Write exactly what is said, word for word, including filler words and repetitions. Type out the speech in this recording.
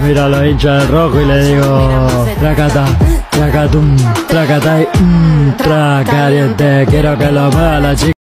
miro a los hinchas del rojo y le digo, tracata, tracatum, tracata y mmm, tracariente, quiero que lo mueva la chica.